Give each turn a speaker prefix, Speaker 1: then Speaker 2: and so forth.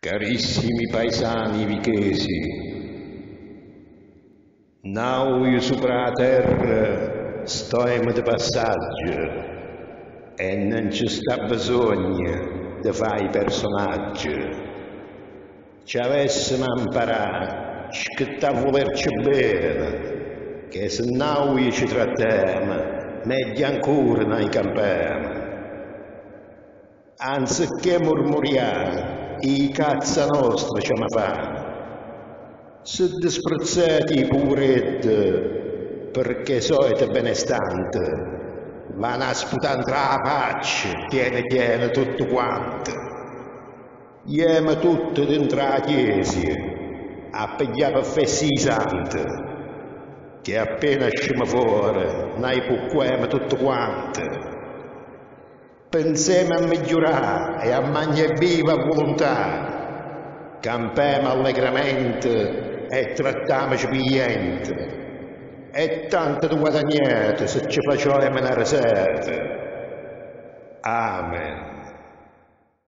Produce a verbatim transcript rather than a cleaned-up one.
Speaker 1: Carissimi paesani vichesi, noi sopra la terra stiamo di passaggio e non ci sta bisogno di fare i personaggi. Ci avessimo imparato a volerci bene, che se noi ci trattiamo, meglio ancora noi campiamo. Anziché murmuriare, i cazza nostra ce ne fanno. Se disprezzati i poveretti perché solite benestanti, vanno a sputare la faccia, tiene tiene tutto quanto. Iamo tutti dentro la chiesa a pigliare per fessi i santi, che appena usciamo fuori noi pucquiamo tutto quanto. Pensiamo a migliorare e a mangiare viva volontà, campiamo allegramente e trattiamoci pigliente, e tanto di guadagnate se ci facciamo una risata. Amen.